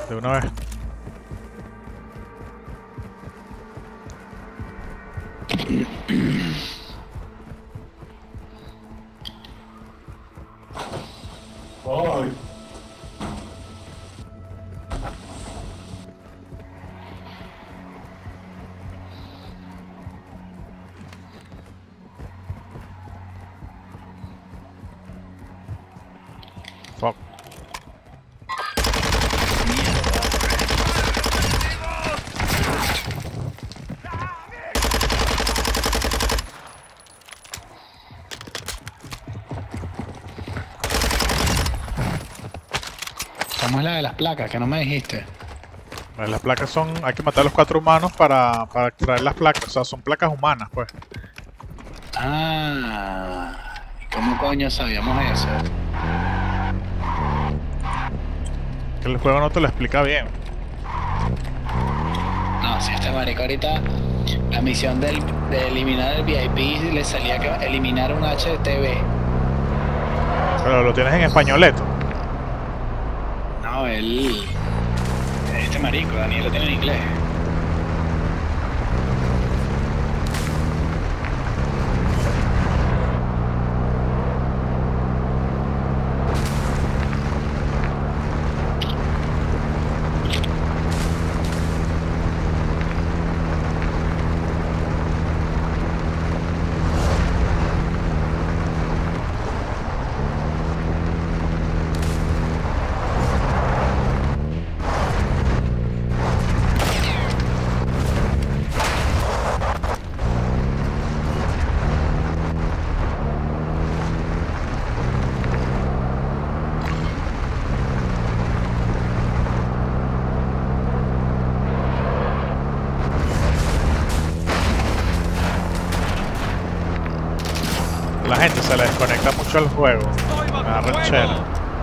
De una vez. Ay. Fuck. ¿Cómo es la de las placas? Que no me dijiste. Las placas son... Hay que matar a los 4 humanos para extraer las placas. O sea, son placas humanas, pues. Ah, ¿y cómo coño sabíamos eso? Que el juego no te lo explica bien. No, si este marico ahorita la misión de eliminar el VIP le salía que eliminar un HTV. Pero lo tienes en españoleto. No, este marico, Daniel lo tiene en inglés. La gente se le desconecta mucho al juego. Me da rechera.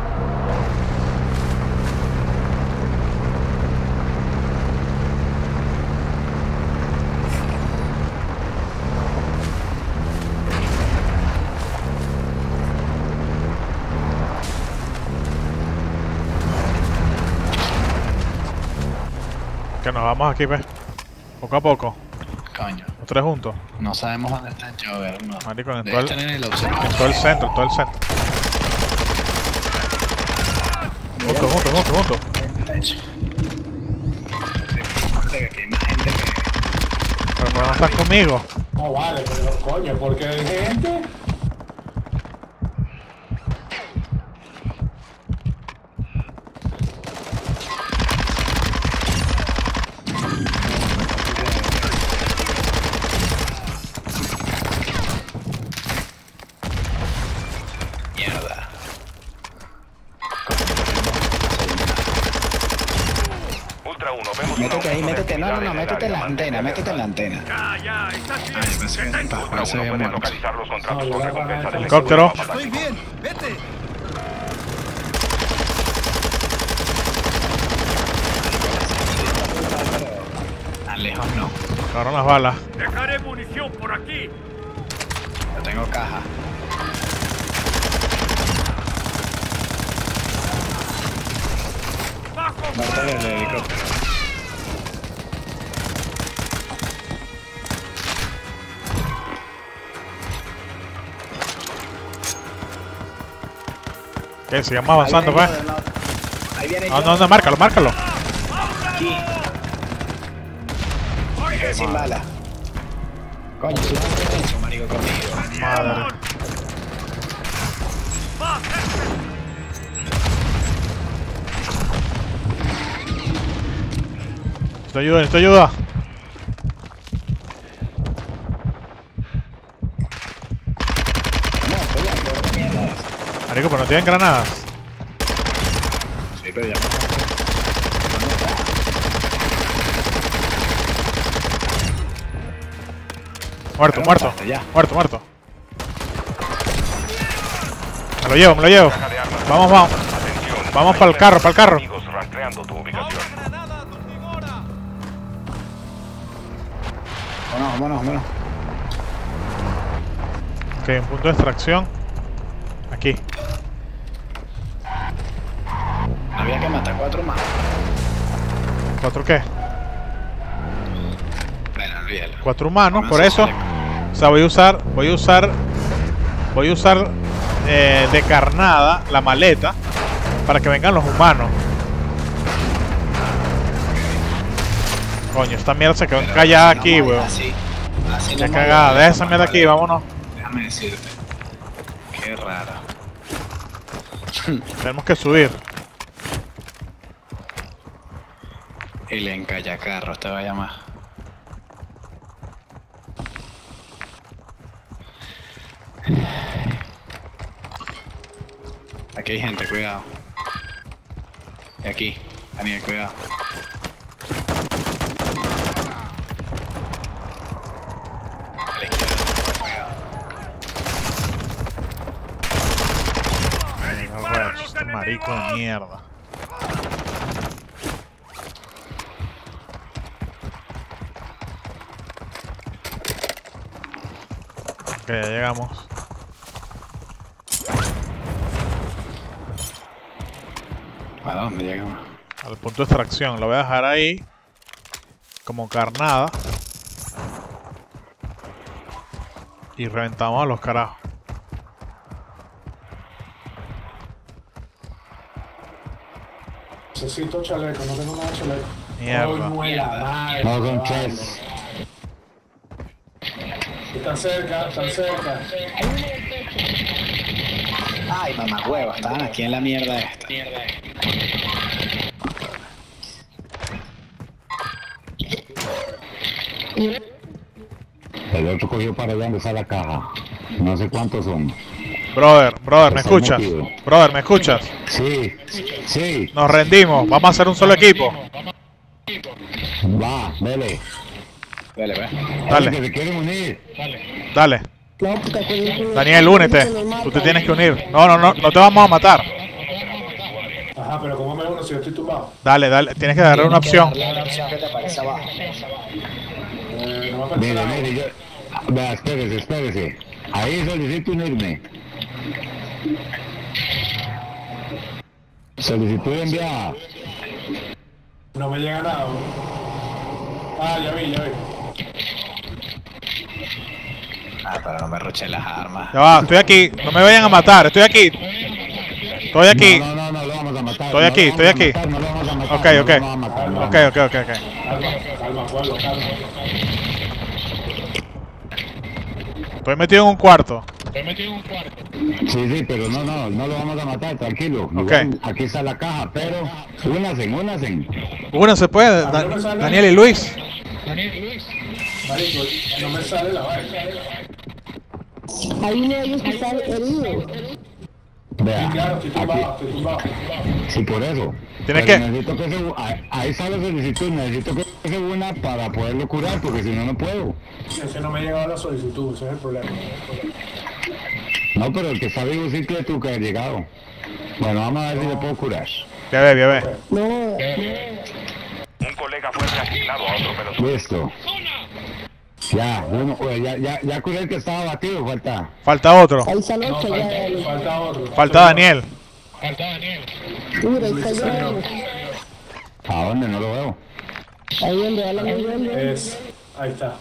Que nos vamos aquí, pues. Poco a poco. Coño, Los 3 juntos. no sabemos dónde está el Jover, no. Marico, en Debe todo el, estar en el en observatorio. todo el centro, en todo el centro. Juntos. Aquí hay más gente que... Pero ¿por qué no estás conmigo? No vale, pero coño, porque hay gente. Mierda. Ultra 1, vemos Métete ahí, una métete. No, actividad en el métete en la área. antena, métete en la antena. Ya, estás bien. Ay, pensé que Ultra se 1 había puede muerto. localizar los contratos No, con yo recompensa del Helicóptero. Estoy bien, vete. Tan lejos no. Acabaron las balas. Dejaré munición por aquí. Yo tengo caja. Bajo. Muerto el helicóptero. Que sigamos avanzando, pues. Ahí viene No, márcalo. aquí. Me quedé sin bala. Coño, tú no has hecho, marico, conmigo. Madre. Necesito ayuda. No, estoy ya, pero mierda. Marico, pero no tienen granadas. Sí, pero ya Muerto. Ya. Muerto. Me lo llevo. Caja de armas. Vamos. Atención. Vamos para el carro. Amigos rastreando tu ubicación. Vámonos. Ok, un punto de extracción. Aquí. Había que matar 4 más. ¿4 qué? Bueno, olvídalo. 4 humanos, por Pónganse eso. chaleco. O sea, voy a usar de carnada la maleta para que vengan los humanos. Coño, esta mierda se quedó Pero encallada no, aquí, no, weón. Así Qué no cagada, mola, deja esa mierda aquí, vale. vámonos. Déjame decirte. Qué raro. Tenemos que subir. El encallacarros te va a llamar. Aquí hay gente, cuidado. Y aquí, Daniel, cuidado. A la izquierda, cuidado. Este marico de mierda. Ok, ya llegamos. ¿A dónde llegamos? Al punto de extracción. Lo voy a dejar ahí. Como carnada. Y reventamos a los carajos. Necesito chaleco, no tengo nada de chaleco. Mierda. Coño, la madre, No, son vale. 3. Están cerca, están cerca. Ay, mamá huevo, estaban aquí en la mierda esta. El otro cogió para allá donde está la caja. No sé cuántos son. Brother, ¿me Está escuchas? metido. Brother, ¿me escuchas? Sí, sí. Nos rendimos. Vamos a hacer un solo equipo. Va, vele. Dale, ve. Dale. Que se quieren unir. Dale. No, porque acuérdense- Daniel, únete. Tú te tienes que unir. No te vamos a matar. Ajá, pero ¿cómo me uno si yo estoy tumbado? Dale, tienes que darle una opción. Darle la opción que te aparece abajo. No me aparece Mire, nada. mire, yo. Vea, espérese. Ahí solicito unirme. Solicitud enviada. No me llega nada. bro. Ah, ya vi. Ah, pero no me roché las armas. Ya va, estoy aquí. No me vayan a matar. Estoy aquí. Estoy aquí. No, lo vamos a matar. Estoy aquí, No lo estoy vamos a aquí. matar, no lo vamos a matar, Ok, no lo ok. vamos a matar, no lo Ok. Calma, pueblo, calma. Estoy metido en un cuarto. Sí, pero no lo vamos a matar, tranquilo. Ok. Igual, aquí está la caja, pero únanse. Una se puede. Daniel y Luis. Marico, no me sale la vaina. Hay uno de ellos que está herido. Vea, Claro, estoy tumbado. sí, por eso. Tienes Pero que- necesito que ahí está la solicitud, necesito que se una para poderlo curar, porque si no, no puedo. Es que no me ha llegado la solicitud, ese es el problema. No, pero el que está vivo sí que tú que has llegado. Bueno, vamos a ver si le puedo curar. Ya ve. No, Un colega fue reasignado a otro pelotón. Listo. Ya, bueno, ya curé el que estaba batido, falta. Falta otro. ahí está el No, otro, ya. falta otro. Falta Daniel. Mira, ahí está ya. ¿A dónde? No lo veo. Ahí donde va la mierda. Ahí está.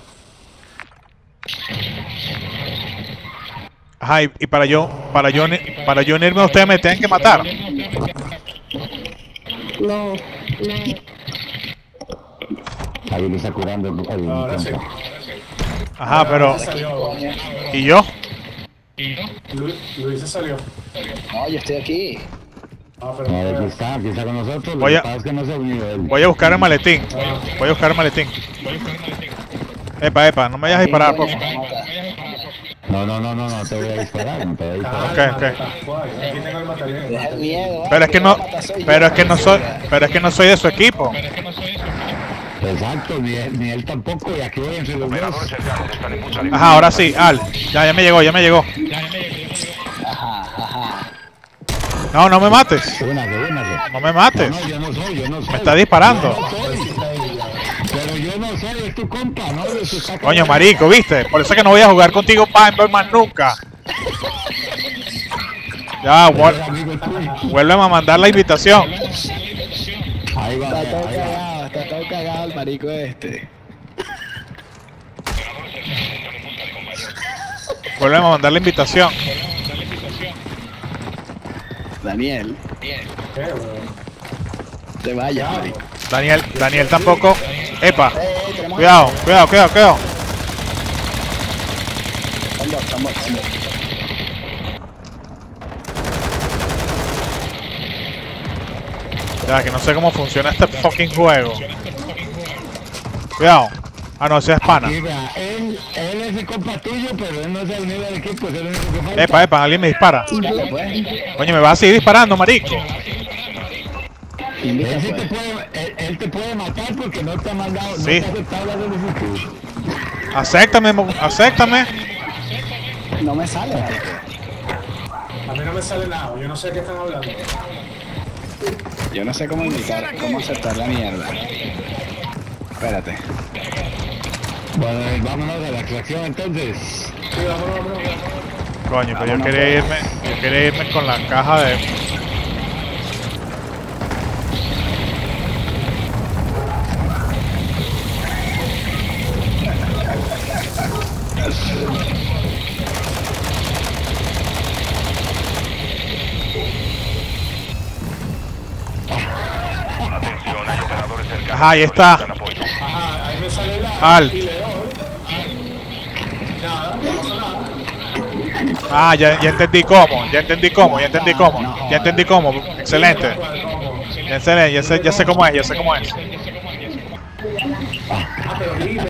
Ajá, y para yo unirme a ustedes me tienen que matar. No, Ahí le está curando el Ahora sí. Ajá, pero. Se salió. ¿Y yo? Luis se salió. No, yo estoy aquí. Ah, pero Aquí está con nosotros. Voy Lo a- que pasa es que no se ha unido él. Voy a buscar el maletín. Epa, no me vayas a disparar, por favor. No te voy a disparar, no te voy a disparar. Ok. Aquí tengo el material. Deja el miedo. Pero es que no, pero es que no soy de su equipo. Exacto, ni él tampoco, y aquí voy entre los Operadores dos. cercanos están en busca de... Ajá, ahora sí, Al. Ya me llegó. Ajá. No me mates. Únase. No me mates. No, yo no soy. Me está disparando. Pero yo no soy, es tu compa, ¿no? Es tu saca- Coño, marico, ¿viste? Por eso es que no voy a jugar contigo Paintball más nunca. Ya, Es amigo tuyo. vuelve a mandar la invitación. Ahí va. Está todo cagado el marico este. Volvemos a mandar la invitación. Daniel, ¿Qué, weón? te vayas, marico. Daniel tampoco. Epa, Tenemos cuidado. Estamos. Ya, que no sé cómo funciona este fucking juego. Cuidado. Ah, no, ese es pana. Sí, vea, él es el compa tuyo, pero él no se ha unido al equipo, es el único que falta. Epa, alguien me dispara. Invita pues. Coño, me va a seguir disparando, marico. Invita Él, sí pues. él te puede matar porque no te ha mandado, no Sí. te ha aceptado la solicitud. Acéptame. No me sale, marico. A mí no me sale nada, yo no sé de qué están hablando. Yo no sé cómo indicar, cómo aceptar la mierda. Espérate. Bueno, vámonos a la extracción entonces. Sí, vámonos. Coño, pero yo quería irme con la caja de... Atención, hay operadores cercanos. Ajá, ahí está. Solicitan apoyo. Ajá, ahí me sale la... Al. Y leo. Nada, no pasa nada. Ah, ya entendí cómo. Ya entendí cómo. Excelente. Ya sé cómo es.